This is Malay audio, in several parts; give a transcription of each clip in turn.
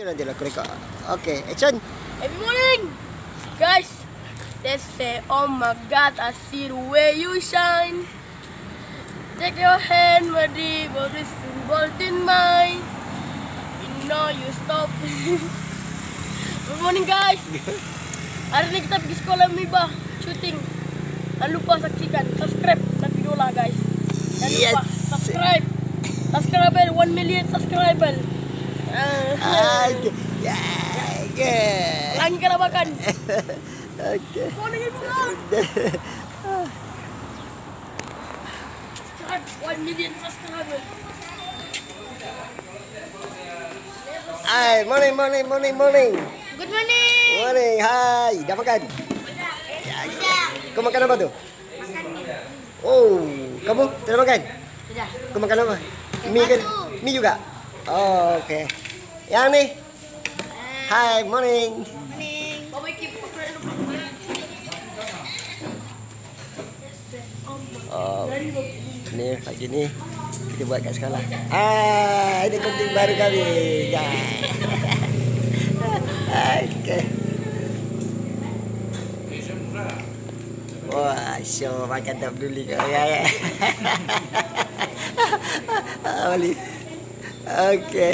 Nanti lah rekod. Okay, action. Every morning, guys, they say, "Oh my God, I see the way you shine. Take your hand, my dear, this symbol in mine. You know you stop." Good morning, guys. Hari ini kita pergi sekolah Mibah shooting. Jangan lupa saksikan, subscribe dan video lah, guys. Jangan lupa subscribe. Subscriber 1 million subscriber. Lagi kena makan. Okay. Morning, everyone. 1 million subscriber. Hai, morning. Good morning. Morning, hai. Dah makan? Kau makan apa tu? Makan mie. Oh, kamu dah makan? Sudah. Kau makan apa? Mie kan? Mie juga? Oh, okay. Yang ni? Hai, morning. Morning. Oh, ni pagi ni kita buat kat sekolah. Ah, ini konten baru kami. Okay. Wah, show makan tak peduli kau. Ya. Balik. Okay.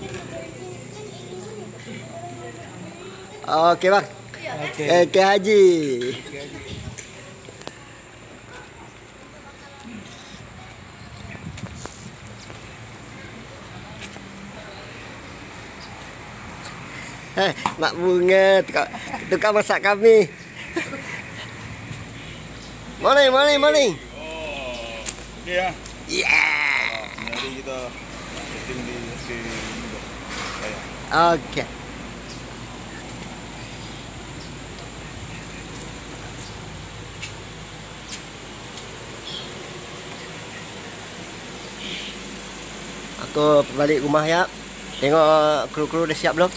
Okay bang. Okay Haji. Mak Bunga tukar masak kami. Morning. Oh, okey ya. Yeah. Nanti kita setting di saya. Okay. Aku balik rumah ya. Tengok kru-kru dah siap belum?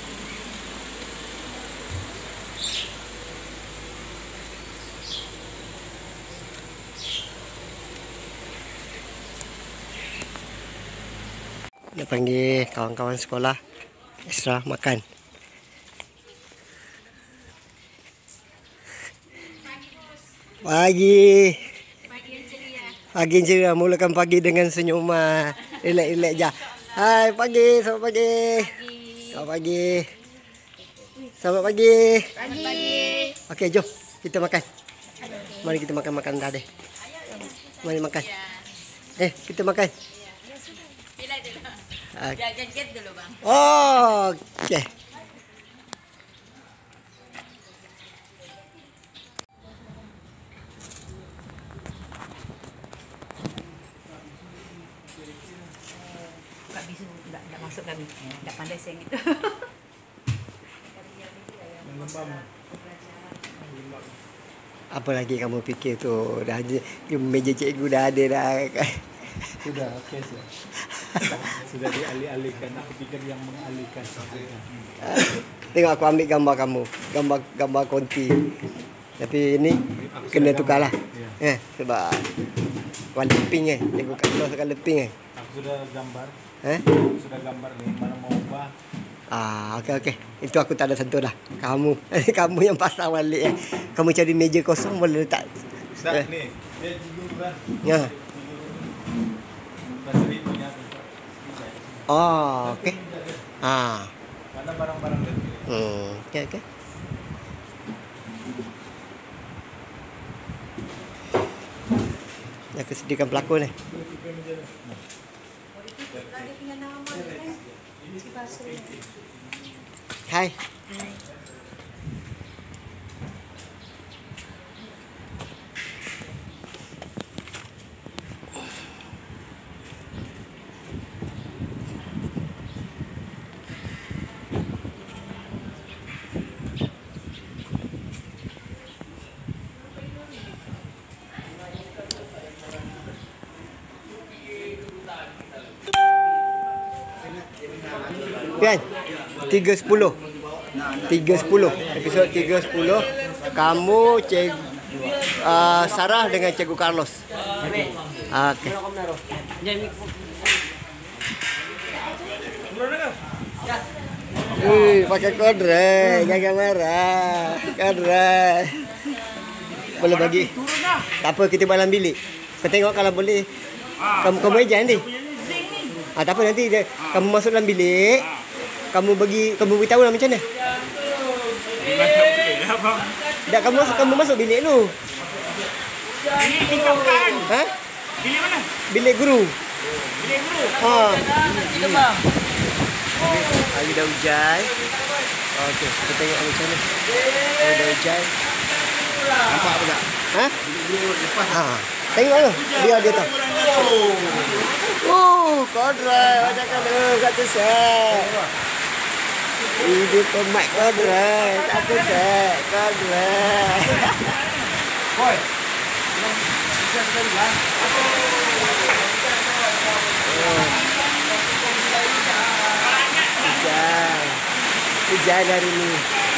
Dia panggil kawan-kawan sekolah extra makan. Pagi yang ceria. Mulakan pagi dengan senyuman. Relax je. Hai, pagi. Selamat pagi. Selamat pagi. Selamat pagi. Okey, jom kita makan. Mari kita makan dah deh. Mari makan. Kita makan. Jaget dulu, Bang. Oh, okey. Kak Bisu tak masuk kami. Tak pandai sayang gitu. Apa lagi kamu fikir tu? Dah meja cikgu dah ada dah. Sudah, okey sudah. Sudah dialih-alihkan. Aku fikir yang mengalihkan sahaja. Tengok aku ambil gambar kamu. Gambar konti. Tapi ini kena tukarlah. Ya. Sebab warna pink Cikgu Carlos akan pink Aku sudah gambar. Sudah gambar ni mana mau ubah. Okey. Itu aku tak ada sentuh dah. Kamu yang pasang balik Kamu cari meja kosong boleh letak. Dah ni. Dia jujur kan. Ya. Basri punya. Oh, okey. Mana barang-barang dia. Okey. Aku sediakan pelakon ni. Hai. Kan? 3.10. Episod 3.10. Kamu Sarah dengan Cikgu Carlos. Okey. pakai kodrat. Jangan marah. Kodrat. Boleh bagi. Tak apa, kita balam bilik. Kau tengok kalau boleh. Kamu ejan nanti. Tak apa, nanti kamu masuk dalam bilik. Kamu beritahu lah macam mana. Tak, kamu masuk bilik tu. Bilik tingkapkan. Ha? Bilik mana? Bilik guru. Bilik guru. Hari dah hujan. Okey, kita tengok macam mana. Hari dah hujan. Nampak apa tak? Ha? Lepas. Tengok tu. Biar dia tahu. Kodrat. Macam mana? Satu set. Ini pemat kodrat. Satu set. Kodrat. Boy. Bisa sekali lah. Hujan hari ni.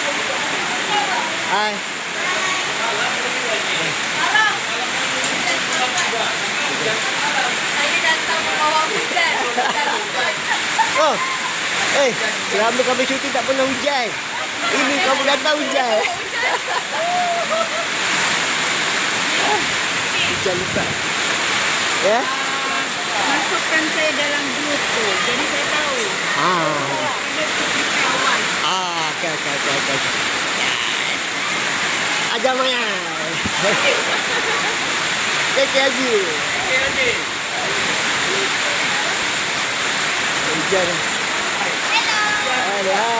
Hai. Saya datang membawa hujan. Oh. Selama kami cuti tak pernah hujan. Ini kamu datang hujan. Hujan lebat. Ya? Masukkan saya dalam grup tu. Jadi saya tahu. Okay. Ajar Maya. Take Haji. Hujan. Hello.